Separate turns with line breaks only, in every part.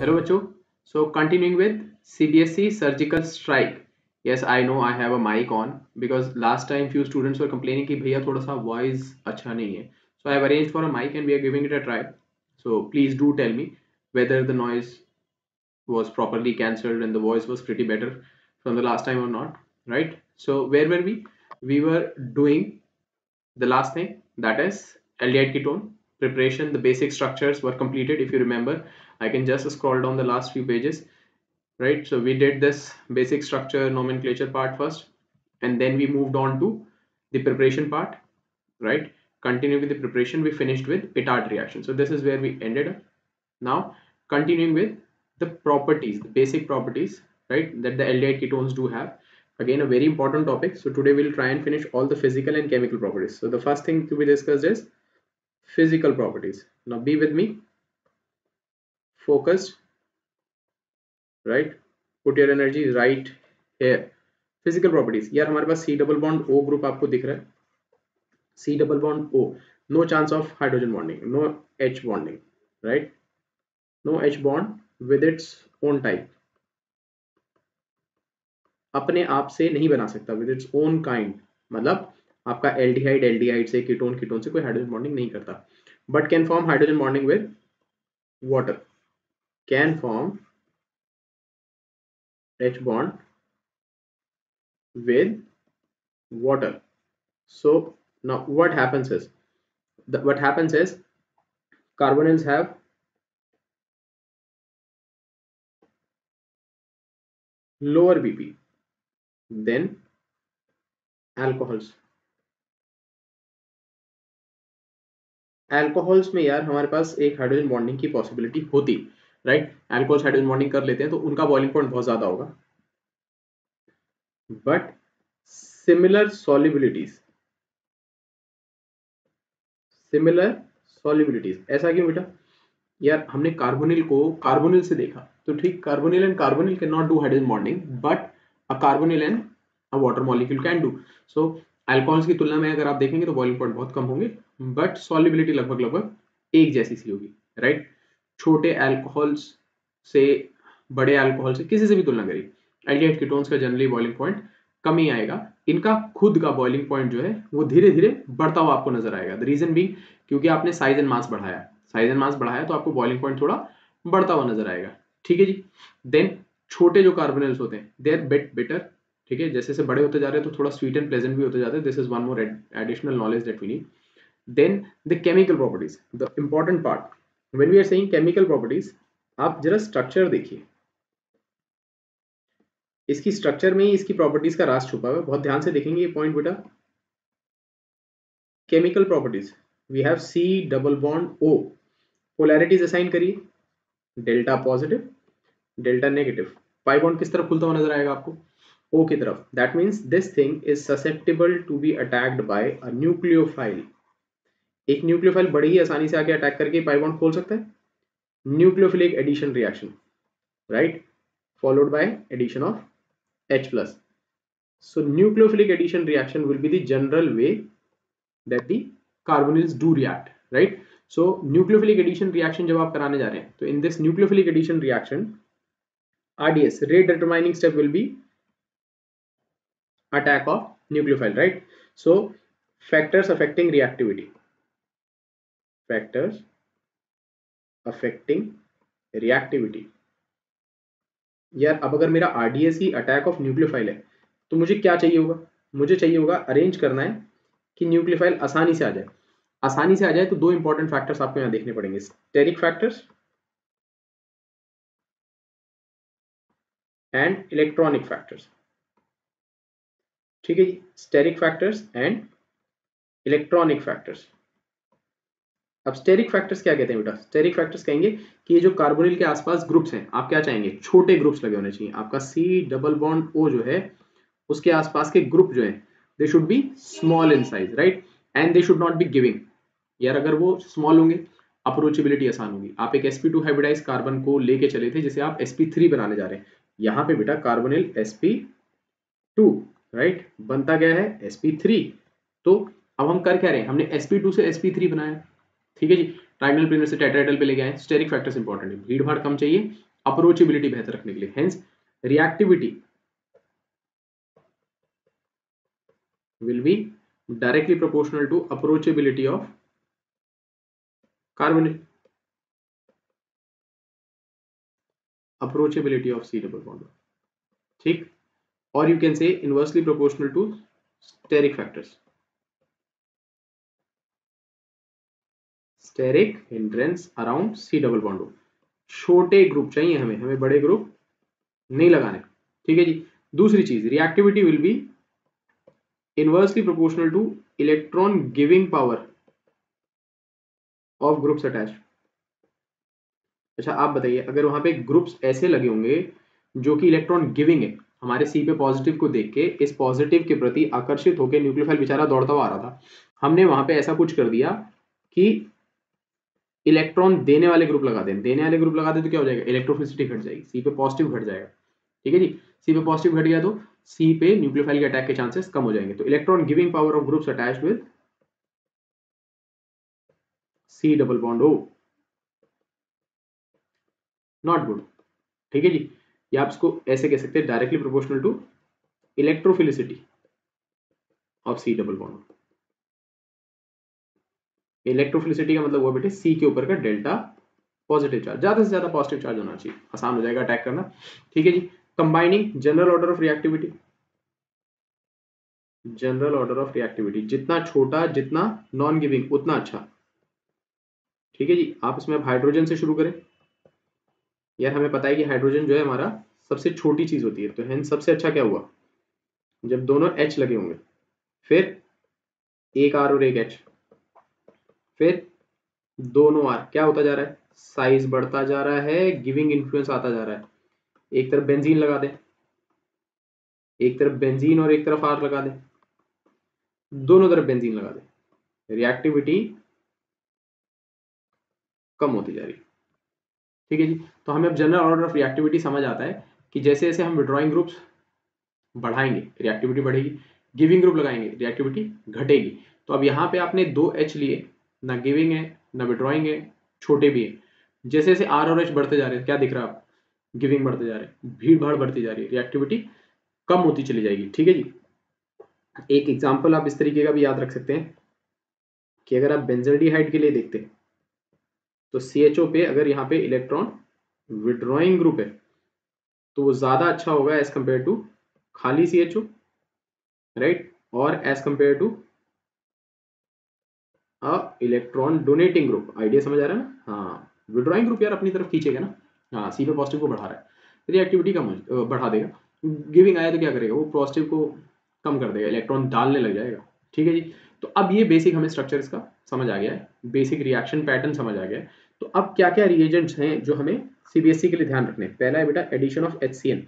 Hello, Bacho. So, continuing with CBSE surgical strike. Yes, I know I have a mic on because last time few students were complaining कि भैया थोड़ा सा voice अच्छा नहीं है. So, I have arranged for a mic and we are giving it a try. So, please do tell me whether the noise was properly cancelled and the voice was pretty better from the last time or not. Right? So, where were we? We were doing the last thing, that is aldehyde ketone preparation. The basic structures were completed. If you remember, I can just scroll down the last few pages, right? So we did this basic structure nomenclature part first, and then we moved on to the preparation part, right? Continuing with the preparation, we finished with Pitard reaction. So this is where we ended up. Now continuing with the properties, the basic properties, right, that the aldehyde ketones do have. Again, a very important topic. So today we'll try and finish all the physical and chemical properties. So the first thing to be discussed is physical properties. Now be with me, focused, right? Put your energy right here. Physical properties. यार हमारे पास C double bond O group आपको दिख रहा है. C double bond O, no chance of hydrogen bonding, no H bonding, right? No H bond with its own type. अपने आप से नहीं बना सकता, विद इट्स ओन काइंड. मतलब आपका एल्डिहाइड एल्डिहाइड से, कीटोन कीटोन से कोई हाइड्रोजन बॉन्डिंग नहीं करता, but can form hydrogen bonding with water, can form H bond with water. So now what happens is carbonyls have lower BP than alcohols. Alcohols में यार हमारे पास एक हाइड्रोजन बॉन्डिंग की पॉसिबिलिटी होती, राइट? अल्कोहल्स हाइड्रोजन बॉन्डिंग कर लेते हैं तो उनका बॉइलिंग पॉइंट बहुत ज्यादा होगा, बट सिमिलर सॉल्युबिलिटीज ऐसा क्यों बेटा? यार हमने कार्बोनिल को कार्बोनिल से देखा तो ठीक, carbonyl and carbonyl can not do hydrogen bonding, but a carbonyl and a water molecule can do. So alcohols की तुलना में अगर आप देखेंगे तो बॉइलिंग पॉइंट बहुत कम होंगे, बट सॉल्युबिलिटी लगभग लगभग एक जैसी सी होगी, राइट? छोटे अल्कोहल्स से, बड़े अल्कोहल से, किसी से भी तुलना करिए, एल्डिहाइड कीटोन्स का जनरली बॉइलिंग पॉइंट कम ही आएगा. इनका खुद का बॉइलिंग पॉइंट जो है वो धीरे धीरे बढ़ता हुआ आपको नजर आएगा. द रीजन बीइंग क्योंकि आपने साइज एंड मास बढ़ाया, तो आपको बॉइलिंग पॉइंट थोड़ा बढ़ता हुआ नजर आएगा. ठीक है जी. देन छोटे जो कार्बोनिल्स होते हैं दे आर बिट बिटर. ठीक है, जैसे जैसे बड़े होते जा रहे हैं तो थोड़ा स्वीट एंड प्लेजेंट भी होते जाते हैं. This is one more additional knowledge that we need. Then the chemical properties, the important part. When we are saying chemical properties, आप जरा स्ट्रक्चर देखिए. इसकी स्ट्रक्चर में ही इसकी प्रॉपर्टीज का राज छुपा हुआ है. बहुत ध्यान से देखेंगे ये पॉइंट बेटा. Chemical properties, we have C double bond O. Polarities assign करिए, delta positive, delta negative. Pi bond किस तरफ खुलता हुआ नजर आएगा आपको? O की तरफ. That means this thing is susceptible to be attacked by a nucleophile. एक न्यूक्लियोफाइल बड़ी ही आसानी से आके अटैक करके पाई बॉन्ड खोल सकता है. Nucleophilic addition reaction, right, followed by addition of H plus. So nucleophilic addition reaction will be the general way that the carbonyls do react, right? So nucleophilic addition reaction जब आप कराने जा रहे हैं तो in this nucleophilic addition reaction, RDS, rate determining step, will be attack of nucleophile, right? So factors affecting reactivity, factors affecting reactivity. यार अब अगर मेरा RDS ही अटैक ऑफ न्यूक्लियोफाइल है तो मुझे क्या चाहिए होगा? मुझे चाहिए होगा, अरेंज करना है कि न्यूक्लियोफाइल आसानी से आ जाए. आसानी से आ जाए तो दो इंपॉर्टेंट फैक्टर्स आपको यहां देखने पड़ेंगे. Steric factors and electronic factors. ठीक है जी, steric factors and electronic factors. अब स्टेरिक फैक्टर्स क्या कहते हैं बेटा? स्टेरिक फैक्टर्स कहेंगे कि ये जो कार्बोनिल के आसपास ग्रुप्स हैं, आप क्या चाहेंगे? छोटे ग्रुप्स लगे होने चाहिए. आपका C डबल बॉन्ड O जो है उसके आसपास के ग्रुप जो है they should be small in size, right, and they should not be giving. यार अगर वो स्मॉल होंगे अप्रोचेबिलिटी आसान होगी. आप एक sp2 हाइब्रिडाइज कार्बन को लेके चले थे जिसे आप sp3 बनाने जा रहे हैं. यहाँ पे बेटा कार्बोनिल sp2, राइट, बनता क्या है? sp3. तो अब हम कर क्या रहे हैं? हमने sp2 से sp3 बनाया. ठीक है जी, ट्राइगोनल प्लेनर से टेट्राहेड्रल पे लेके आए. स्टेरिक फैक्टर्स इंपॉर्टेंट है, भीड़ भाड़ कम चाहिए, अप्रोचेबिलिटी बेहतर रखने के लिए। Hence reactivity will be directly proportional to approachability of carbonyl, approachability of C double bond, ठीक। और you can say inversely proportional to steric factors, steric hindrance around C double bond। छोटे ग्रुप चाहिए हमें, हमें बड़े ग्रुप नहीं लगाने, ठीक है जी। दूसरी चीज, reactivity will be inversely proportional to electron giving power of groups attach. अच्छा आप बताइए, अगर वहां पे ग्रुप्स ऐसे लगे होंगे जो कि इलेक्ट्रॉन गिविंग है, हमारे सी पे पॉजिटिव को देख के इस पॉजिटिव के प्रति आकर्षित होकर न्यूक्लियोफाइल बेचारा दौड़ता हुआ आ रहा था, हमने वहां पे ऐसा कुछ कर दिया कि इलेक्ट्रॉन देने वाले ग्रुप लगा दें, देने वाले ग्रुप लगा दे तो क्या हो जाएगा, इलेक्ट्रोफिलिसिटी घट जाएगी, सी पे पॉजिटिव घट जाएगा, ठीक है जी। सी पे पॉजिटिव घट गया तो सी पे न्यूक्लियोफाइल के अटैक के चांसेस कम हो जाएंगे। तो electron giving power of groups attached with C double bond O, not good, ठीक है जी। या आप इसको ऐसे कह सकते हैं, directly proportional to electrophilicity of C double bond. Electrophilicity का मतलब वो बेटे सी के ऊपर का डेल्टा पॉजिटिव चार्ज, ज्यादा से ज्यादा पॉजिटिव चार्ज होना चाहिए, आसान हो जाएगा अटैक करना, ठीक है जी। Combining general order of reactivity, general order of reactivity जितना छोटा, जितना नॉन गिविंग उतना अच्छा, ठीक है जी। आप इसमें अब हाइड्रोजन से शुरू करें, यार हमें पता है कि हाइड्रोजन जो है हमारा सबसे छोटी चीज होती है, तो हेंस सबसे अच्छा क्या हुआ, जब दोनों H लगे होंगे, फिर एक R और एक H, फिर दोनों R, क्या होता जा रहा है, साइज बढ़ता जा रहा है, गिविंग इन्फ्लुएंस आता जा रहा है। एक तरफ बेंजीन लगा दें, एक तरफ बेंजीन और एक तरफ R लगा दें, दोनों तरफ बेंजीन लगा दें, रिएक्टिविटी कम होती जा रही है, ठीक है जी। तो हमें अब जनरल ऑर्डर ऑफ रिएक्टिविटी समझ आता है कि जैसे जैसे हम विड्रॉइंग ग्रुप्स बढ़ाएंगे रिएक्टिविटी बढ़ेगी, गिविंग ग्रुप लगाएंगे रिएक्टिविटी घटेगी। तो अब यहाँ पे आपने दो H लिए, ना गिविंग है ना विड्रॉइंग है, छोटे भी है, जैसे जैसे R और H बढ़ते जा रहे हैं, क्या दिख रहा है आप, गिविंग बढ़ते जा रहे हैं, भीड़ भाड़ बढ़ती जा रही है, रिएक्टिविटी कम होती चली जाएगी, ठीक है जी। एक एग्जाम्पल आप इस तरीके का भी याद रख सकते हैं कि अगर आप बेंजल्डिहाइड के लिए देखते हैं तो CHO पे अगर यहाँ पे इलेक्ट्रॉन विड्रॉइंग ग्रुप है तो वो ज्यादा अच्छा होगा एज कंपेयर टू खाली CHO, राइट, और as compare to electron donating group. Idea समझ आ रहा है ना, हाँ, विड्रॉइंग ग्रुप यार अपनी तरफ खींचेगा ना, हाँ, सी पे पॉजिटिव को बढ़ा रहा है, रिएक्टिविटी कम बढ़ा देगा, गिविंग आया तो क्या करेगा, वो पॉजिटिव को कम कर देगा, इलेक्ट्रॉन डालने लग जाएगा, ठीक है जी। तो अब ये बेसिक हमें स्ट्रक्चर इसका समझ आ गया है, बेसिक रिएक्शन पैटर्न समझ आ गया है। तो अब क्या क्या रिएजेंट्स हैं जो हमें CBSE के लिए ध्यान रखने हैं। पहला है बेटा addition of HCN,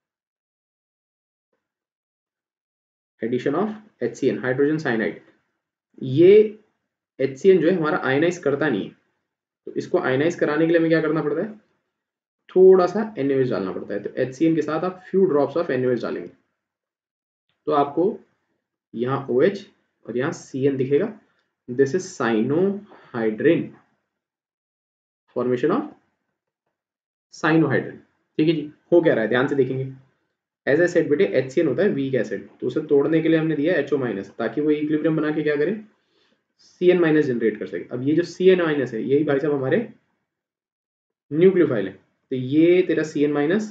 addition of HCN hydrogen cyanide. ये HCN जो है हमारा आयनाइज करता नहीं है, तो इसको आयनाइज कराने के लिए हमें क्या करना पड़ता है, थोड़ा सा NaOH डालना पड़ता है। तो HCN के साथ आप फ्यू ड्रॉप्स ऑफ NaOH डालेंगे तो आपको यहाँ OH और यहाँ CN दिखेगा, this is cyanohydrin, formation of cyanohydrin, ठीक है जी। हो क्या रहा है ध्यान से देखेंगे, एज ए सेड बेटे HCN होता है वीक एसिड, तो उसे तोड़ने के लिए हमने दिया HO माइनस, ताकि वो इक्विलिब्रियम बना के क्या करे, CN माइनस जनरेट कर सके। अब ये जो CN माइनस है यही भाई साहब हमारे न्यूक्लियोफाइल है, तो ये तेरा CN माइनस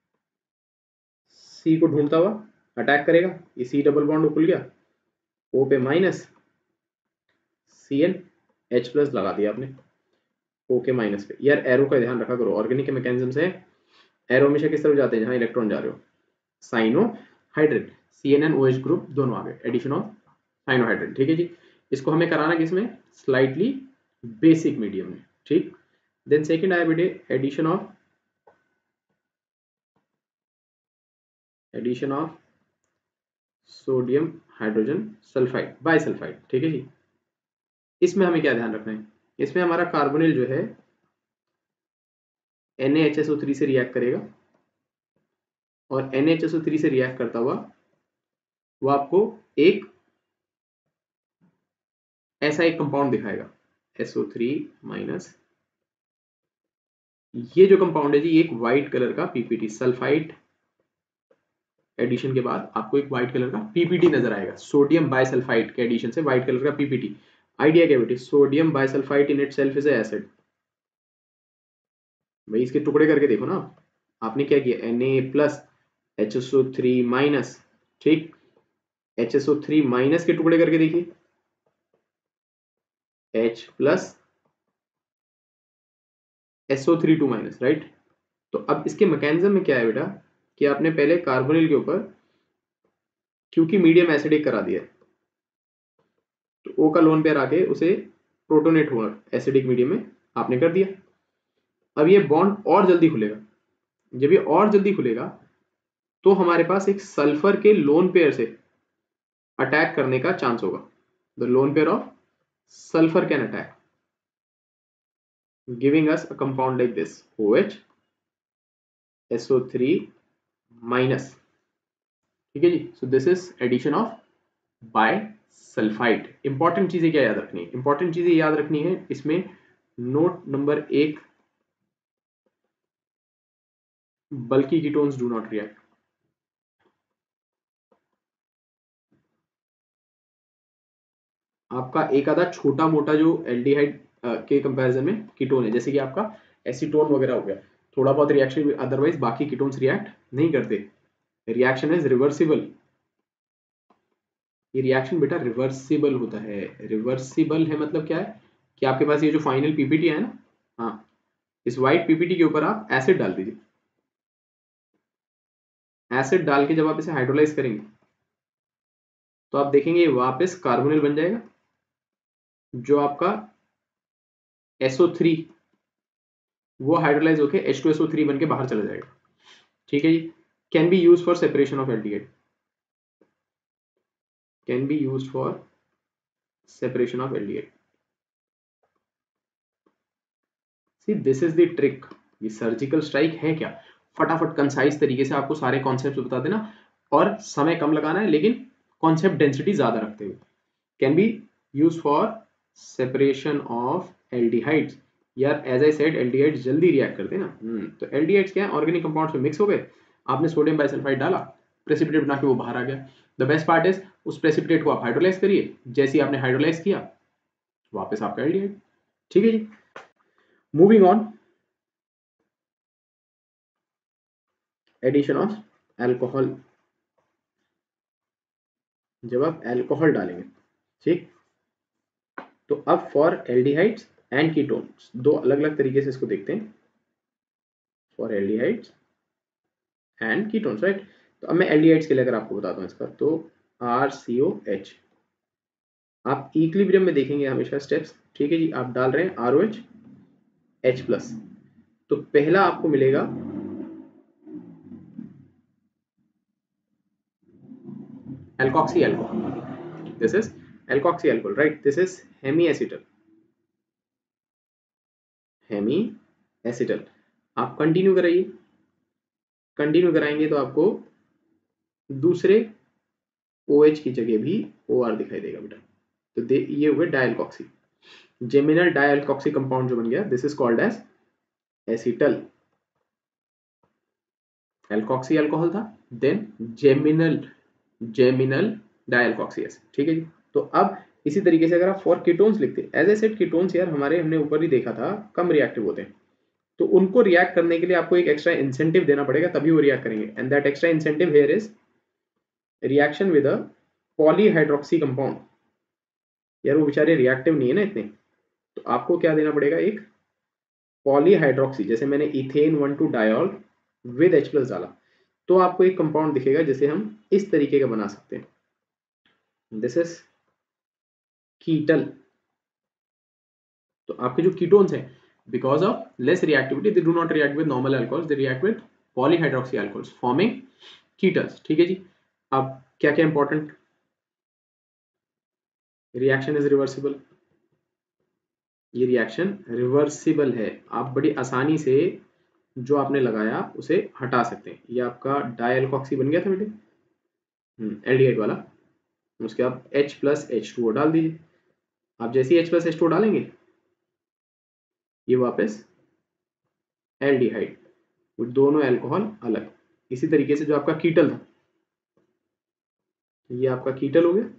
C को ढूंढता हुआ अटैक करेगा, ये C डबल बॉन्ड खुल गया, O पे माइनस, CN H प्लस लगा दिया आपने O के माइनस पे। यार एरो का ध्यान रखा करो, ऑर्गेनिक मैकेनिज्म से एरो हमेशा किस तरफ जाते हैं, जहां इलेक्ट्रॉन जा रहे हो, साइनोहाइड्रिन, CNNOH ग्रुप दोनों आ गए, एडिशन ऑफ साइनोहाइड्रिन, ठीक है जी। इसको हमें कराना किसमें, स्लाइटली बेसिक मीडियम में, ठीक। देन सेकंड आया बेटे addition of sodium hydrogen sulphide bisulphide, ठीक है जी। इसमें हमें क्या ध्यान रखना है, इसमें हमारा कार्बोनिल जो है NaHSO3 से रिएक्ट करेगा और NaHSO3 से रिएक्ट करता हुआ वो आपको एक ऐसा एक कंपाउंड दिखाएगा SO3 माइनस ये जो कंपाउंड है जी, ये एक व्हाइट कलर का पीपीटी, सल्फाइड एडिशन के बाद आपको एक व्हाइट कलर का पीपीटी नजर आएगा, सोडियम बाइसल्फाइड के एडिशन से व्हाइट कलर का पीपीटी। आइडिया क्या बेटी, sodium bisulphide in itself is acid. भाई इसके टुकड़े करके देखो ना, आपने क्या किया, Na+HSO3-, ठीक, HSO3- के टुकड़े करके देखिए, H+SO3 2-, राइट। तो अब इसके मैकेनिज्म में क्या है बेटा, कि आपने पहले कार्बोनिल के ऊपर, क्योंकि मीडियम एसिडिक करा दिया, तो O का लोन पेयर आके उसे प्रोटोनेट हुआ एसिडिक मीडियम में, आपने कर दिया। अब ये बॉन्ड और जल्दी खुलेगा, जब ये और जल्दी खुलेगा तो हमारे पास एक सल्फर के लोन पेयर से अटैक करने का चांस होगा। The lone pair of sulphur can attack, giving us a compound like this, OH SO3-। ठीक है जी, so this is addition of bisulphide. Important चीजें क्या याद रखनी है, इंपॉर्टेंट चीजें याद रखनी है इसमें, नोट नंबर 1, बल्कि कीटोन्स डू नॉट रिएक्ट। आपका एक आधा छोटा मोटा जो एल्डिहाइड के कंपैरिजन में कीटोन है, जैसे कि आपका एसीटोन वगैरह हो गया, थोड़ा बहुत रिएक्शन, अदरवाइज बाकी कीटोन्स रिएक्ट नहीं करते। रिएक्शन इज रिवर्सिबल, ये रिएक्शन बेटा रिवर्सिबल होता है। रिवर्सिबल है मतलब क्या है, कि आपके पास ये जो फाइनल पीपीटी है ना, हाँ, इस व्हाइट पीपीटी के ऊपर आप एसिड डाल दीजिए, एसिड डाल के जब आप इसे हाइड्रोलाइज करेंगे तो आप देखेंगे ये वापस कार्बोनिल बन जाएगा, जो आपका SO3 वो हाइड्रोलाइज होकर H2SO3 बन के बाहर चला जाएगा। ठीक है जी, can be use for separation of aldehyde, can be use for separation of aldehyde. See this is the trick. ये सर्जिकल स्ट्राइक है क्या, फटाफट कंसाइज तरीके से आपको सारे कॉन्सेप्ट बता देना, और समय कम लगाना है लेकिन कॉन्सेप्ट डेंसिटी ज्यादा रखते हुए। Can be use for separation of aldehydes. यार एज आई सेड, एल्डिहाइड्स जल्दी रिएक्ट करते हैं ना। तो एल्डिहाइड्स क्या है, ऑर्गेनिक कंपाउंड्स में मिक्स हो गए, आपने सोडियम बाइसल्फाइड डाला, प्रेसिपिटेट बना के वो बाहर आ गया। द बेस्ट पार्ट इज, उस प्रेसिपिटेट को आप हाइड्रोलाइज करिए, जैसे ही आपने हाइड्रोलाइज किया वापस आपका एल्डिहाइड। ठीक है जी, moving on, addition of alcohol. जब आप एल्कोहल डालेंगे, ठीक, तो अब फॉर एल्डिहाइड्स एंड कीटोन्स, दो अलग अलग तरीके से इसको देखते हैं, for aldehydes and ketones, right. तो अब मैं एल्डिहाइड्स के लिए अगर आपको बताता हूँ इसका, तो RCOH, आप इक्विलिब्रियम में देखेंगे हमेशा स्टेप्स, ठीक है जी, आप डाल रहे हैं ROH H+, तो पहला आपको मिलेगा alkoxy alcohol, this is alkoxy alcohol, right, this is hemiacetal, hemiacetal. आप कंटिन्यू कराइए, कंटिन्यू कराएंगे तो आपको दूसरे OH की जगह भी OR दिखाई देगा बेटा। तो ये हुए डायल्कोक्सी, जेमिनल डायल्कोक्सी कंपाउंड जो बन गया, this is called as acetal. Alkoxy alcohol था, then geminal, geminal dialkoxy acid. ठीक है जी, तो अब इसी तरीके से अगर आप फॉर कीटोन्स लिखते, एज ए सेड कीटोन्स यार हमारे, हमने ऊपर ही देखा था, कम रिएक्टिव होते हैं, तो उनको रिएक्ट करने के लिए आपको एक एक्स्ट्रा इंसेंटिव देना पड़ेगा, तभी वो रिएक्ट करेंगे, and that extra incentive here is reaction with a polyhydroxy compound. यार वो बेचारे रिएक्टिव नहीं है ना इतने, तो आपको क्या देना पड़ेगा, एक पॉलीहाइड्रोक्सी, जैसे मैंने इथेन 1,2 डायोल विद H+ डाला, तो आपको एक कंपाउंड दिखेगा जिसे हम इस तरीके का बना सकते हैं, दिस इज कीटल। तो आपके जो कीटोन्स हैं, because of less reactivity, they do not react with normal alcohols, they react with polyhydroxy alcohols forming ketals. ठीक है जी, अब क्या क्या इंपॉर्टेंट, रिएक्शन इज रिवर्सिबल, ये रिएक्शन रिवर्सिबल है, आप बड़ी आसानी से जो आपने लगाया उसे हटा सकते हैं। ये आपका डायल्कोक्सी बन गया था बेटे, एल्डिहाइड वाला, उसके आप H+H2O डाल दीजिए। आप जैसे ही H+H2O डालेंगे ये वापस एल्डिहाइड, वो दोनों अल्कोहल अलग। इसी तरीके से जो आपका कीटल था, ये आपका कीटल हो गया,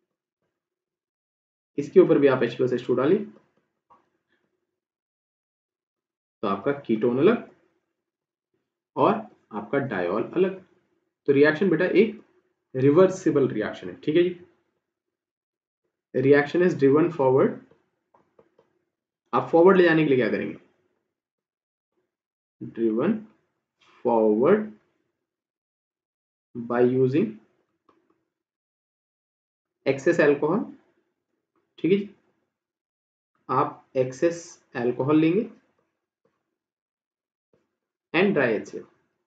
इसके ऊपर भी आप H+H2 डालिए तो आपका कीटोन अलग और आपका डायोल अलग। तो रिएक्शन बेटा एक रिवर्सिबल रिएक्शन है, ठीक है जी। रिएक्शन इज ड्रिवन फॉरवर्ड, आप फॉरवर्ड ले जाने के लिए क्या करेंगे, driven forward by using excess alcohol, ठीक है जी। आप एक्सेस अल्कोहल लेंगे एंड ड्राई HCl।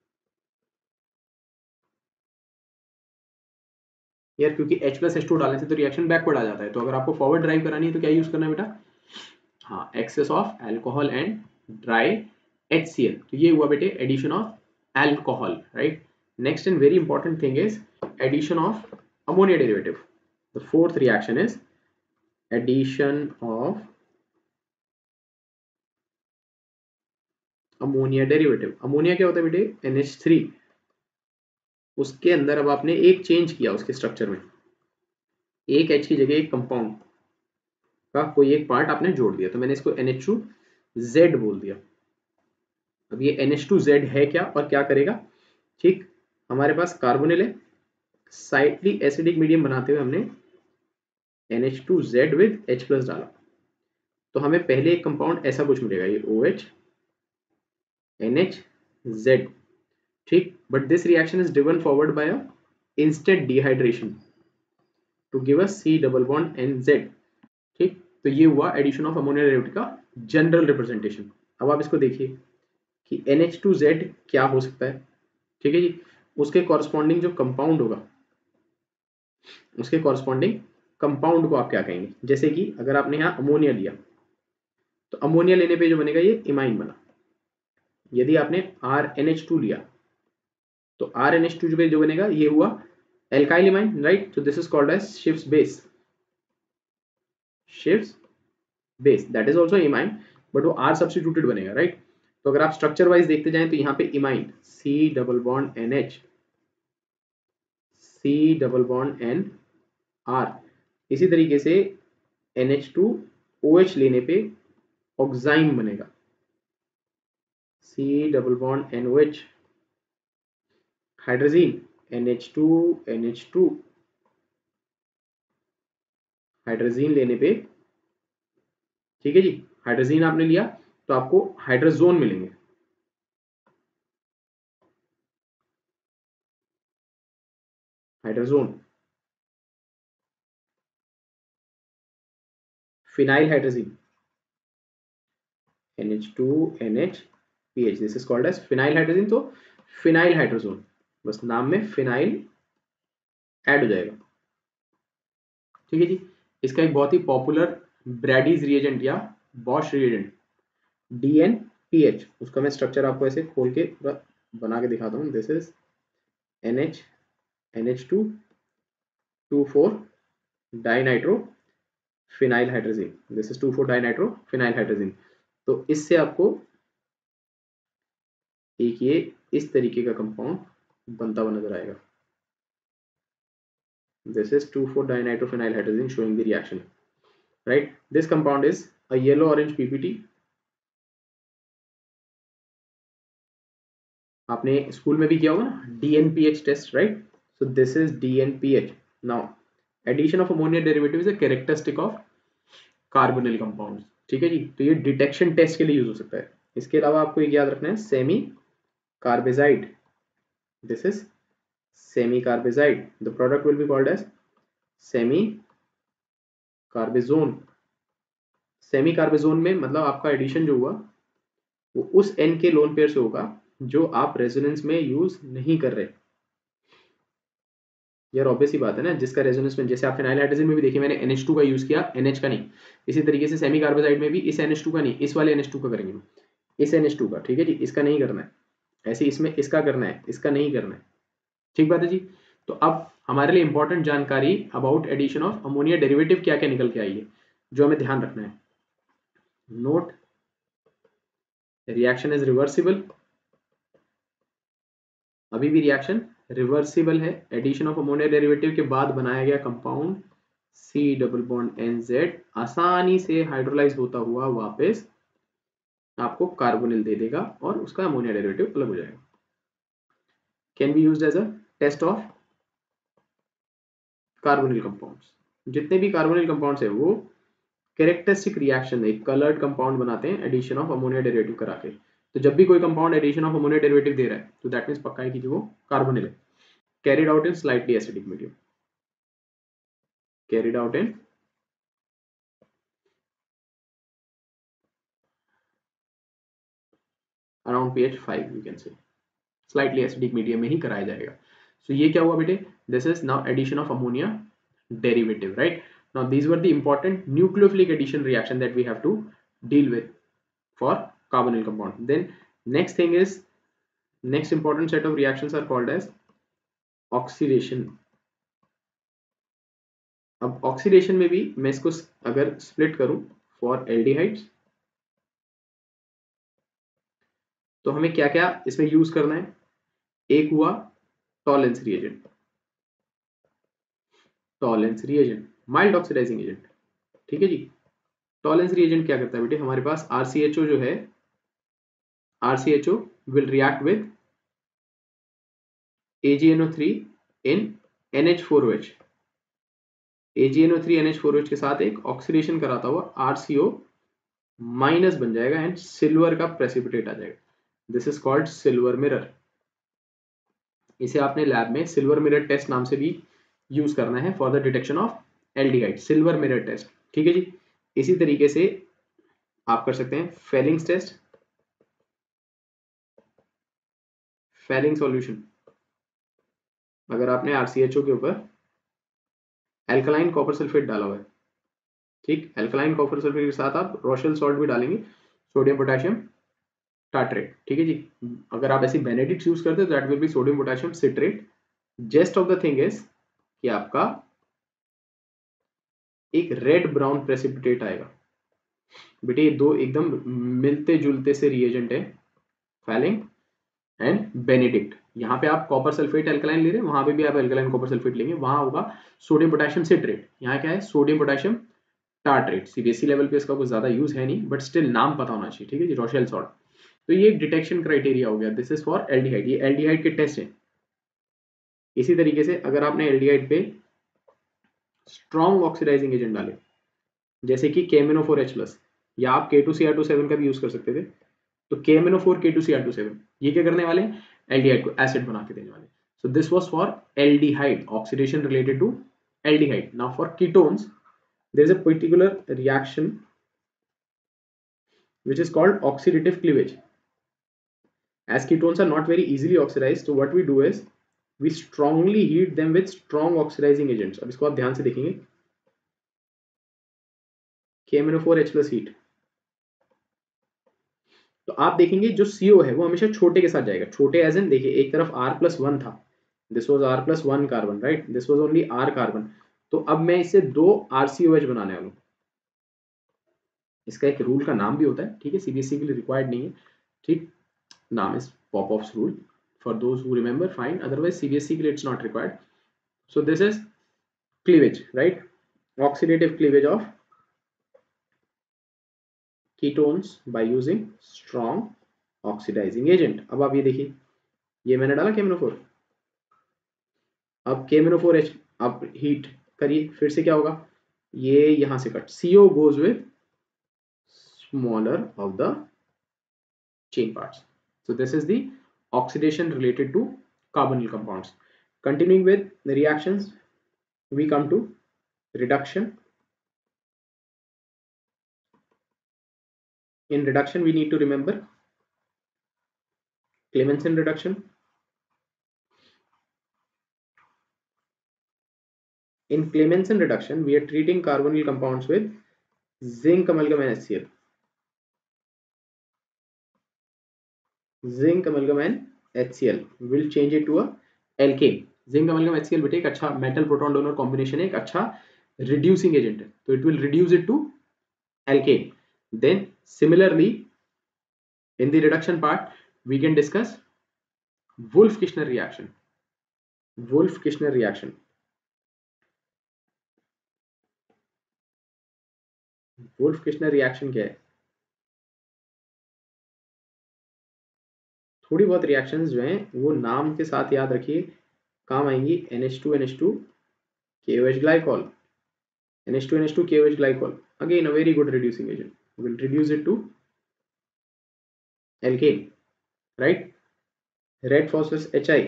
यार क्योंकि H+H2 डालने से तो रिएक्शन बैकवर्ड आ जाता है, तो अगर आपको फॉरवर्ड ड्राइव करानी है तो क्या यूज करना है बेटा, हाँ, excess of alcohol and dry HCl। तो ये हुआ बेटे addition of alcohol, right. Next and very important thing is addition of ammonia derivative. The fourth reaction is addition of ammonia derivative. Ammonia क्या होता है बेटे, NH3। उसके अंदर अब आपने एक चेंज किया उसके स्ट्रक्चर में, एक H की जगह एक कंपाउंड का कोई एक पार्ट आपने जोड़ दिया, तो मैंने इसको NH2Z बोल दिया। अब ये NH2Z है क्या और क्या करेगा, ठीक, हमारे पास कार्बोनिल है, साइटली एसिडिक मीडियम बनाते हुए हमने NH2Z विद H+ डाला, तो हमें पहले एक कंपाउंड ऐसा कुछ मिलेगा, ये OH NHZ, ठीक। But this reaction is driven forward by a instant dehydration to give us C double bond NZ, ठीक। तो ये हुआ एडिशन ऑफ अमोनिया डेरिवेटिव का जनरल रिप्रेजेंटेशन। अब आप इसको देखिए कि NH2Z क्या हो सकता है, ठीक है जी। उसके कॉरस्पॉन्डिंग जो कंपाउंड होगा, उसके कॉरस्पॉन्डिंग कंपाउंड को आप क्या कहेंगे, जैसे कि अगर आपने यहाँ अमोनिया लिया तो अमोनिया लेने पे जो बनेगा ये इमाइन बना। यदि आपने RNH2 लिया तो RNH2 पे जो बनेगा ये हुआ एल्काइल इमाइन, राइट। तो this is called as Schiff's base, Schiff's base that is also imine, but वो R सब्स्टिट्यूटेड बनेगा, राइट। तो अगर आप स्ट्रक्चर वाइज देखते जाएं तो यहाँ पे imine C double bond NH, C double bond NR, इसी तरीके से NH2OH लेने पे ऑक्साइन बनेगा, C double bond NOH, hydrazine NH2 hydrazine लेने पे, ठीक है जी, हाइड्रोजीन आपने लिया तो आपको हाइड्रोजोन मिलेंगे, hydrazone, phenyl hydrazine NH2NH PH, this is called as phenyl hydrogen. तो फिनाइल हाइड्रोजोन, बस नाम में फिनाइल ऐड हो जाएगा, ठीक है जी। इसका एक बहुत ही पॉपुलर ब्रैडीज रिएजेंट या बॉश रिएजेंट DNPH, उसका मैं स्ट्रक्चर आपको ऐसे खोल के पूरा बना के दिखाता हूँ। This is NH2 2,4 dinitro phenyl hydrogen, this is 2,4 dinitro phenyl hydrogen. तो इससे आपको एक ये इस तरीके का कंपाउंड बनता हुआ नजर आएगा। This is 2,4 dinitrophenyl hydrogen showing the reaction, right? This compound is a yellow orange PPT. आपने स्कूल में भी किया होगा ना DNPH test, right? So this is DNPH. Now addition of ammonia derivative is a characteristic of carbonyl compounds, ठीक है जी। तो ये डिटेक्शन टेस्ट के लिए यूज हो सकता है। इसके अलावा आपको एक याद रखना है semicarbazide, this is semicarbazide, the product will be called as semicarbazone. Semicarbazone में मतलब आपका एडिशन जो हुआ वो उस N के लोन पेयर से होगा जो आप रेजोनेंस में यूज नहीं कर रहे। यार ऑब्वियस ही बात है ना, जिसका रेजोनेंस में, जैसे आप फिनाइल हाइड्रोजन में भी देखिए मैंने NH2 का यूज किया, NH का नहीं। इसी तरीके से सेमी कार्बोजाइड में भी इस NH2 का नहीं, इस वाले NH2 का करेंगे, इस NH2 का, ठीक है जी। इसका नहीं करना है, ऐसे इसमें इसका करना है, इसका नहीं करना है, ठीक बात है जी। तो अब हमारे लिए इंपॉर्टेंट जानकारी about addition of ammonia derivative क्या क्या निकल के आई है, जो हमें ध्यान रखना है। नोट रिएक्शन इज रिवर्सिबल, अभी भी रिएक्शन रिवर्सिबल है। एडिशन ऑफ अमोनिया डेरिवेटिव के बाद बनाया गया compound C double bond N Z आसानी से हाइड्रोलाइज होता हुआ वापस आपको कार्बोनिल दे देगा और उसका अमोनिया डेरिवेटिव अलग हो जाएगा। Can be used as a test of carbonyl compounds. जितने भी कार्बोनिल कंपाउंड्स है वो कैरेक्टरिस्टिक रिएक्शन एक कलर्ड कंपाउंड बनाते हैं एडिशन ऑफ अमोनिया डेरिवेटिव करा के। तो जब भी कोई compound addition of ammonia derivative दे रहा है तो दैट मींस पक्का है कि वो कार्बोनिल है। Carried out in slightly acidic medium, carried out in around pH 5 you can say, slightly acidic medium में ही कराया जाएगा। So ये क्या हुआ बेटे, this is now addition of ammonia derivative, right? Now these were the important nucleophilic addition reaction that we have to deal with for carbonyl compound. Then next thing is, next important set of reactions are called as oxidation. अब oxidation में भी मैं इसको अगर split करूं for aldehydes तो हमें क्या क्या इसमें यूज करना है। एक हुआ Tollens reagent, Tollens reagent mild oxidising agent, ठीक है जी। टॉलेंस रिएजेंट क्या करता है बेटे, हमारे पास RCHO जो है, RCHO will react with AgNO3 in NH4OH, AgNO3 NH4OH के साथ एक ऑक्सीडेशन कराता हुआ RCO माइनस बन जाएगा एंड सिल्वर का प्रेसिपिटेट आ जाएगा। This is called silver mirror. इसे आपने लैब में सिल्वर मिरर टेस्ट नाम से भी यूज करना है for the detection of aldehyde, silver mirror test, ठीक है जी। इसी तरीके से आप कर सकते हैं फेलिंग्स टेस्ट, फेलिंग सॉल्यूशन। अगर आपने RCHO के ऊपर एल्कलाइन कॉपर सल्फेट डाला हुआ है, ठीक, एल्कलाइन कॉपर सल्फेट के साथ आप रोशेल सॉल्ट भी डालेंगे, सोडियम पोटेशियम टाट्रेट, ठीक है जी। अगर आप ऐसी बेनेडिक्ट यूज करते हैं तो that will be sodium potassium citrate. Gist of the thing is कि आपका एक रेड ब्राउन प्रेसिपिटेट आएगा। बेटे ये दो एकदम मिलते जुलते से रिएजेंट है, फैलिंग एंड बेनेडिक्ट। यहाँ पे आप कॉपर सल्फेट एल्कलाइन ले रहे हैं, वहां पे भी आप एल्कलाइन कॉपर सल्फेट लेंगे, वहां होगा सोडियम पोटेशियम सिट्रेट, यहाँ क्या है sodium potassium tartrate. CBSE level पे इसका कुछ ज्यादा यूज है नहीं, बट स्टिल नाम पता होना चाहिए, ठीक है जी, रोशेल सॉल्ट। तो ये डिटेक्शन क्राइटेरिया हो गया, दिस इज फॉर एल्डिहाइड, ये एल्डिहाइड के टेस्ट है। इसी तरीके से अगर आपने एल्डिहाइड पे स्ट्रॉन्ग ऑक्सीडाइजिंग एजेंट डाले जैसे कि KMnO4H+, या आप K2Cr27 का भी यूज कर सकते थे, तो KMnO4 K2Cr27 ये क्या करने वाले हैं, एल्डिहाइड को एसिड बना के देने वाले। So this was for aldehyde, oxidation related to aldehyde. Now for ketones there is a particular reaction which is called oxidative cleavage. As ketones are not very easily oxidized, so what we do is we strongly heat them with strong oxidizing agents. अब इसको आप ध्यान से देखेंगे, KMnO4H+ heat, तो आप देखेंगे जो CO है वो हमेशा छोटे के साथ जाएगा। छोटे एज इन देखिए, एक तरफ R+1 था, this was R+1 carbon, right, this was only R carbon. तो अब मैं इसे 2 RCOH बनाने वाला हूँ। इसका एक रूल का नाम भी होता है, ठीक है, CBSE के लिए रिक्वायर्ड नहीं है, ठीक, नाम is Popov's rule for those who remember, fine, otherwise CBSE के लिए it's not required. So this is cleavage, right, oxidative cleavage of ketones by using strong oxidizing agent. अब आप ये देखिए, ये मैंने डाला KMnO4, अब KMnO4H आप हीट करिए, फिर से क्या होगा, ये यहां से cut, CO goes with smaller of the chain parts. So this is the oxidation related to carbonyl compounds. Continuing with the reactions, we come to reduction. In reduction we need to remember Clemmensen reduction. In Clemmensen reduction we are treating carbonyl compounds with zinc amalgam and HCl. Zinc amalgam and HCl will change it to a alkane. Zinc amalgam HCl बेटे एक अच्छा metal proton donor combination है, एक अच्छा reducing agent है, तो it will reduce it to alkane. Then similarly In the reduction part, we can discuss Wolff-Kishner reaction. Wolff-Kishner reaction. Wolff-Kishner reaction क्या है? थोड़ी बहुत रिएक्शंस जो हैं वो नाम के साथ याद रखिए, काम आएंगी। NH2 KOH glycol, NH2 KOH glycol, again a very good reducing agent. We'll reduce it to alkane, right? Red phosphorus HI,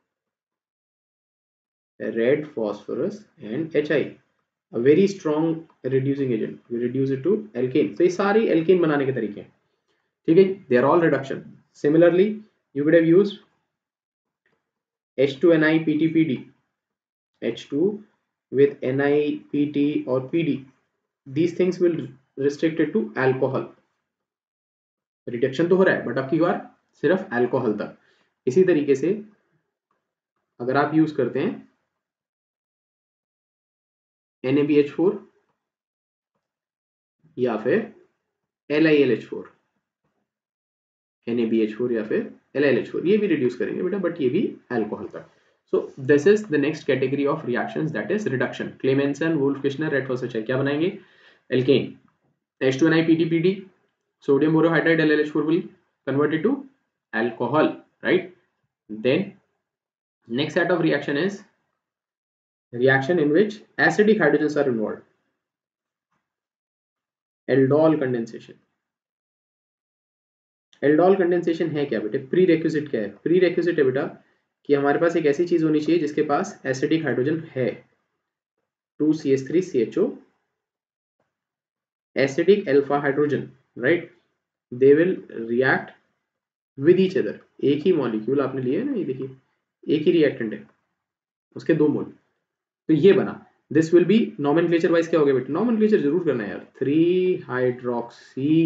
red phosphorus and HI, a very strong reducing agent. We reduce it to alkane. So ये सारी alkane बनाने के तरीके हैं, ठीक है? They are all reduction. Similarly, you could have used H2NiPTPD, H2 with NiPT or PD. These things will restrict it to alcohol. Reduction तो हो रहा है बट अब की बार सिर्फ अल्कोहल तक। इसी तरीके से अगर आप यूज करते हैं NaBH4 या फिर LiLH4, NaBH4 या फिर LiLH4, ये भी रिड्यूस करेंगे बेटा, बट ये भी अल्कोहल तक। So this is the next category of reactions, that is reduction. Clemmensen, Wolff Kishner, red phosphate क्या बनाएंगे? Alkane. H2NiPTPD, sodium borohydride LiLH4 will convert it to alcohol, right? Then next set of reaction is reaction in which acidic hydrogens are involved. Aldol condensation. Aldol condensation है क्या बेटे? Pre requisite क्या है? Pre requisite है बेटा कि हमारे पास एक ऐसी चीज होनी चाहिए जिसके पास एसिडिक हाइड्रोजन है, 2CH3CHO, acidic alpha hydrogen, right? They will react with each other. एक ही मॉलिक्यूल आपने लिया है ना, ये देखिए एक ही रिएक्टेंट है, उसके दो मोल, तो ये बना। This will be nomenclature wise क्या हो गया बेटा? नॉमेनक्लेचर जरूर करना है यार। 3 hydroxy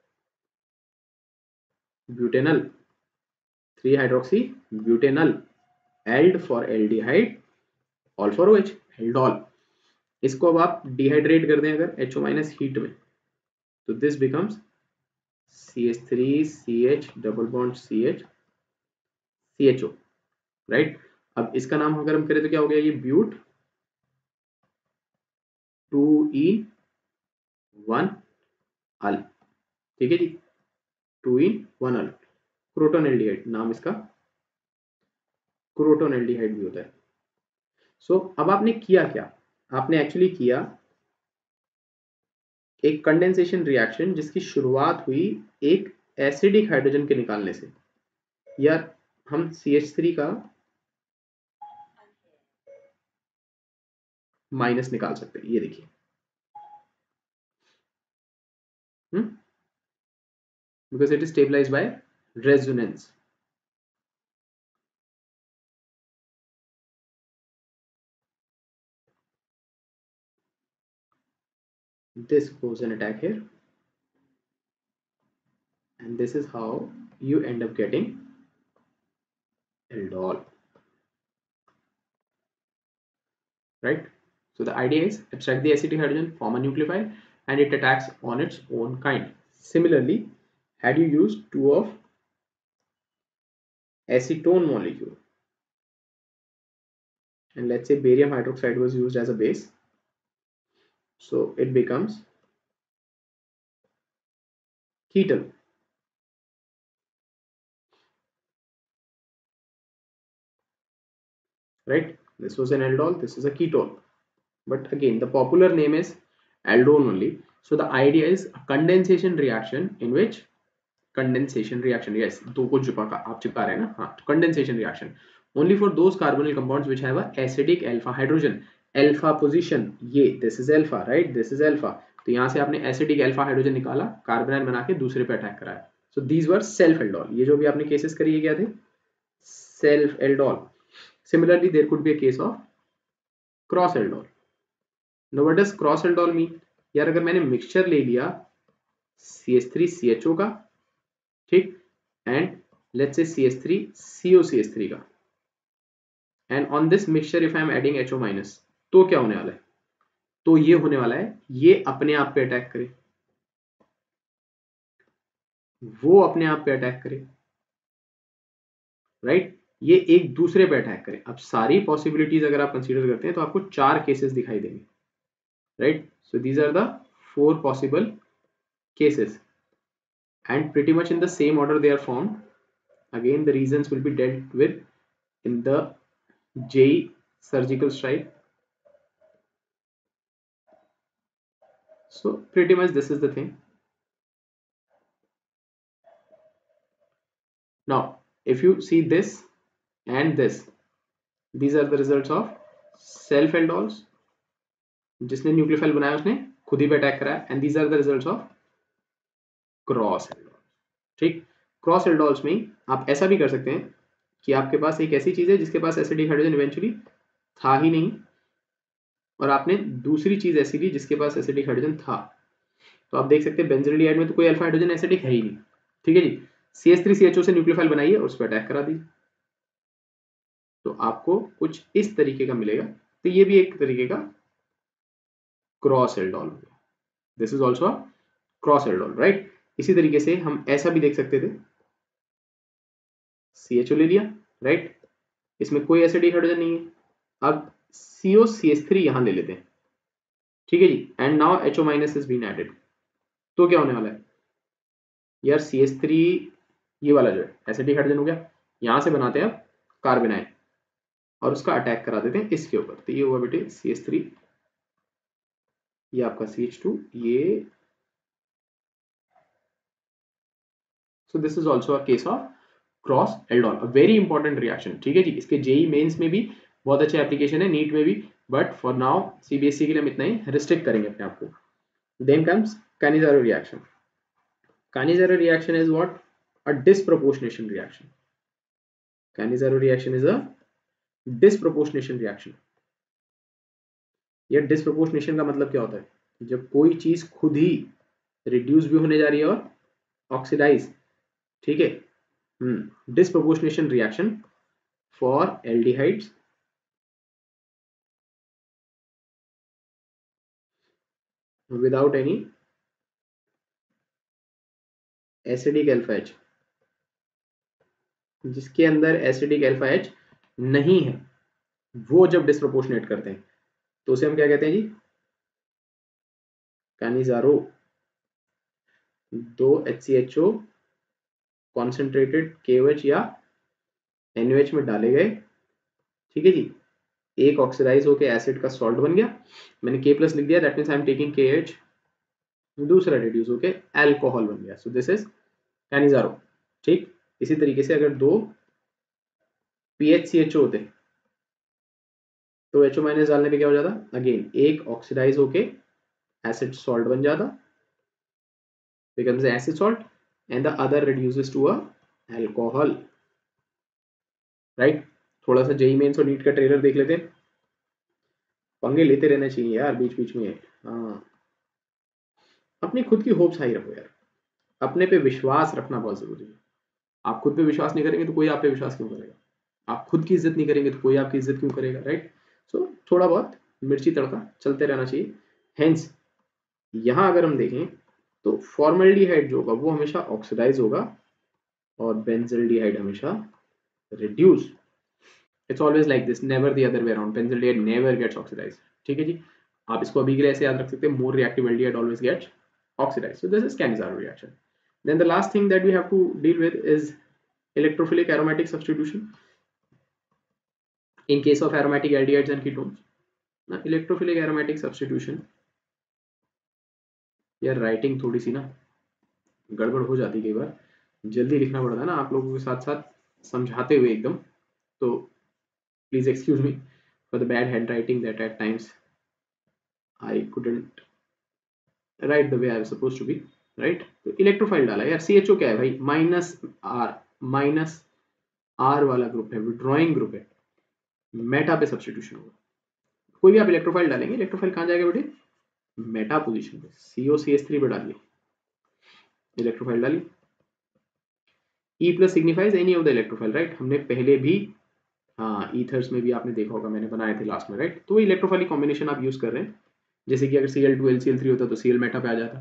butanal, 3 hydroxy butanal, ald for aldehyde, ol for OH, aldol. इसको अब आप डिहाइड्रेट कर दें अगर HO माइनस हीट में, तो this becomes CH3CH double bond CH CHO, right? अब इसका नाम अगर हम करें तो क्या हो गया? ये ब्यूट 2 in 1 अल, ठीक है जी, 2 in 1 अल, क्रोटोन एल्डिहाइड नाम इसका, क्रोटोन एल्डिहाइड भी होता है। सो अब आपने किया क्या? आपने एक्चुअली किया एक कंडेंसेशन रिएक्शन जिसकी शुरुआत हुई एक एसिडिक हाइड्रोजन के निकालने से, या हम CH3 का माइनस निकाल सकते हैं, ये देखिए, because it is stabilized by resonance. This goes an attack here, and this is how you end up getting aldol, right? So the idea is abstract the acidic hydrogen, form a nucleophile, and it attacks on its own kind. Similarly, had you used 2 of acetone molecule, and let's say barium hydroxide was used as a base, so it becomes ketone, right? This was an aldol, this is a ketone, but again the popular name is aldone only. So the idea is a condensation reaction in which condensation reaction, yes, दो को चिपका आप चिपका रहे हैं ना, हाँ, तो condensation reaction only for those carbonyl compounds which have a acidic alpha hydrogen, alpha position, ये this is alpha, right, this is alpha, तो यहाँ से आपने acidic alpha hydrogen निकाला, कार्बोनाइल बना के दूसरे पे अटैक कराया। So these were self aldol, ये जो भी आपने केसेस करी ये क्या थे? Self aldol. Similarly there could be a case of cross aldol. Now what does cross aldol mean? यार अगर मैंने मिक्सचर ले लिया CH3CHO का, ठीक, एंड लेट्स से CH3COCH3 का, and on this mixture if I am adding HO minus, तो क्या होने वाला है? तो ये होने वाला है ये अपने आप पे अटैक करे, वो अपने आप पे अटैक करे, राइट, ये एक दूसरे पे अटैक करे। अब सारी पॉसिबिलिटीज अगर आप कंसीडर करते हैं तो आपको 4 केसेस दिखाई देंगे, right. So these are the 4 possible cases, and pretty much in the same order they are formed. Again, the reasons will be dealt with in the JEE surgical strike. So pretty much this is the thing. Now if you see this and this, these are the results of self aldols, जिसने nucleophile बनाया उसने खुद ही पे attack करा, and these are the results of cross aldols. ठीक, cross एल्डोल्स में आप ऐसा भी कर सकते हैं कि आपके पास एक ऐसी चीज है जिसके पास एसिडिक हाइड्रोजन इवेंचुअली था ही नहीं, और आपने दूसरी चीज ऐसी ली जिसके पास एसिडिक हाइड्रोजन था। तो आप देख सकते हैं बेंजल्डिहाइड में तो कोई अल्फा हाइड्रोजन एसिडिक है ही नहीं, ठीक है जी। CH3CHO से न्यूक्लियोफाइल बनाइए और उस पर अटैक करा दीजिए, तो आपको कुछ इस तरीके का मिलेगा। तो ये भी एक तरीके का क्रॉस एल्डोल हो गया, this is also cross aldol, right. इसी तरीके से हम ऐसा भी देख सकते थे, CHO ले लिया, राइट, इसमें कोई एसिडिक हाइड्रोजन नहीं है। अब COCH3 यहां ले लेते हैं, ठीक है जी, and now HO minus is been added. तो क्या होने वाला है यार, CH3 ये वाला जो है एसिडिक हाइड्रोजन हो गया, यहां से बनाते हैं अब कार्बोनाइल और उसका अटैक करा देते हैं इसके ऊपर। तो ये हुआ बेटे CH3, ये आपका CH2, ये, so this is also a case of cross aldol, a very important reaction, ठीक है जी। इसके जेई मेंस में भी बहुत अच्छे एप्लीकेशन है, नीट में भी, बट फॉर नाउ CBSE के लिए हम इतना ही रिस्ट्रिक्ट करेंगे अपने आप को। Then comes Cannizzaro reaction. Cannizzaro reaction is what? A disproportionation reaction. Cannizzaro reaction is a disproportionation reaction. यह डिस्प्रोपोर्शनेशन का मतलब क्या होता है, जब कोई चीज खुद ही रिड्यूस भी होने जा रही है और ऑक्सीडाइज, ठीक है। Disproportionation reaction for aldehydes without any acidic alpha H, जिसके अंदर एसिडिक अल्फा H नहीं है, वो जब डिस्प्रोपोर्शनेट करते हैं तो उसे हम क्या कहते हैं जी, कैनिजारो। 2 HCHO कॉन्सेंट्रेटेड KOH या NOH में डाले गए, ठीक है जी, एक ऑक्सीडाइज होकर एसिड का सॉल्ट बन गया, मैंने K प्लस लिख दिया, that means I am taking KH, दूसरा रिड्यूस होके अल्कोहल बन गया, सो दिस इज कैनिजारो। ठीक, इसी तरीके से अगर 2 PHCHO होते तो HO माइनस डालने पे क्या हो जाता, अगेन एक ऑक्सीडाइज होके एसिड सॉल्ट बन जाता, becomes an acid salt, and the other reduces to a alcohol, right। थोड़ा सा जेई मेंस और नीट का ट्रेलर देख लेते हैं, पंगे लेते रहना चाहिए यार बीच बीच में। हाँ, अपनी खुद की होप्स हाई रखो यार, अपने पे विश्वास रखना बहुत जरूरी है। आप खुद पे विश्वास नहीं करेंगे तो कोई आप पे विश्वास क्यों करेगा, आप खुद की इज्जत नहीं करेंगे तो कोई आपकी इज्जत क्यों करेगा, राइट। सो थोड़ा बहुत मिर्ची तड़का चलते रहना चाहिए। हेंस यहाँ अगर हम देखें तो फॉर्मल्डिहाइड जो होगा वो हमेशा ऑक्सीडाइज होगा और बेंजल्डिहाइड हमेशा reduce. It's always like this, never the other way around, benzaldehyde never gets oxidize, ठीक है जी। आप इसको अभी के लिए ऐसे याद रख सकते हैं, more reactive aldehyde always gets oxidized. So this is Cannizzaro reaction. Then the last thing that we have to deal with is electrophilic aromatic substitution in case of aromatic aldehydes and ketones. Now electrophilic aromatic substitution, यार writing थोड़ी सी ना गड़बड़ हो जाती है कई बार, जल्दी लिखना पड़ता है ना आप लोगों के साथ साथ समझाते हुए एकदम, तो please excuse me for the bad hand writing that at times I couldn't write the way I was supposed to be, right. तो इलेक्ट्रोफाइल डाला यार, CHO क्या है भाई, माइनस आर वाला ग्रुप है, विड्रॉइंग ग्रुप है, मेटा पे सब्स्टिट्यूशन होगा। कोई भी आप इलेक्ट्रोफाइल डालेंगे, इलेक्ट्रोफाइल कहाँ जाएगा बेटे, मेटा पोजीशन पे, COCH3 पे डालिए, इलेक्ट्रोफाइल डालिए। E plus signifies any of the electrophile, right. हमने पहले भी, हाँ, ईथर्स में भी आपने देखा होगा, मैंने बनाए थे लास्ट में, राइट। तो इलेक्ट्रोफाइल कॉम्बिनेशन आप यूज कर रहे हैं, जैसे कि अगर Cl2 LCl3 होता तो Cl मेटा पे आ जाता,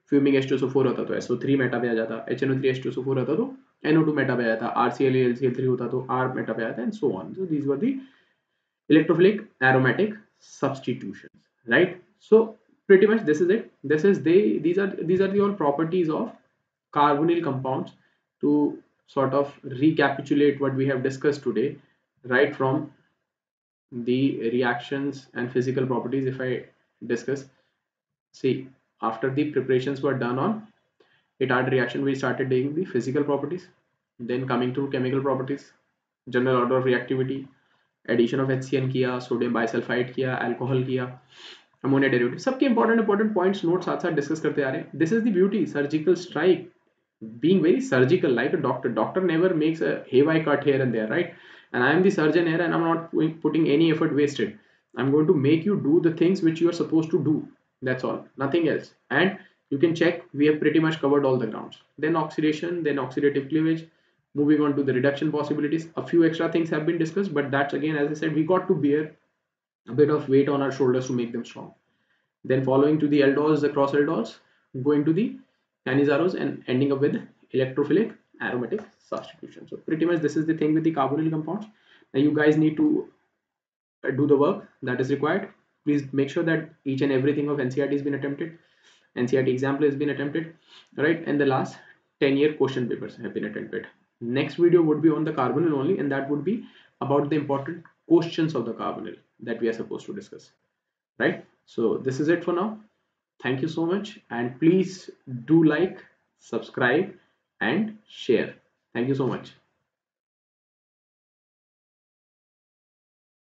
फ्यूमिंग H2SO4 होता तो SO3 मेटा पे आ जाता, HNO3 H2SO4 होता तो NO2 मेटा पे आ जाता, RCl होता तो R मेटा पे आ जाता, and so on. So these were the electrophilic aromatic substitutions, right? So pretty much this is it. These are the all properties of carbonyl compounds, to sort of recapitulate what we have discussed today, right from the reactions and physical properties. If I discuss, see, after the preparations were done on retarded reaction, we started doing the physical properties, then coming to chemical properties, general order of reactivity, addition of HCN किया, sodium bisulphide किया, alcohol किया, ammonia derivative, सबके important important points note साथ साथ discuss करते आ रहे हैं. This is the beauty surgical strike, being very surgical like a doctor never makes a haywire cut here and there, right? And I am the surgeon here, and I'm not putting any effort wasted. I'm going to make you do the things which you are supposed to do. That's all, nothing else. And you can check, we have pretty much covered all the grounds. Then oxidation, then oxidative cleavage, moving on to the reduction possibilities. A few extra things have been discussed, but that's, again, as I said, we got to bear a bit of weight on our shoulders to make them strong. Then following to the aldols, the cross aldols, going to the anisaros, and ending up with electrophilic aromatic substitution. So pretty much this is the thing with the carbonyl compounds. Now you guys need to do the work that is required. Please make sure that each and everything of NCERT has been attempted. NCERT example has been attempted, right? And the last 10-year question papers have been attempted. Next video would be on the carbonyl only, and that would be about the important questions of the carbonyl that we are supposed to discuss, right? So this is it for now. Thank you so much, and please do like, subscribe, and share. Thank you so much.